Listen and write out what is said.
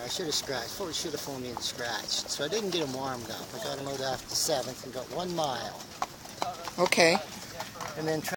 should have scratched. Fully should have phoned me and scratched. So I didn't get them warmed up. I got them out after 7th and got 1 mile. Okay. And then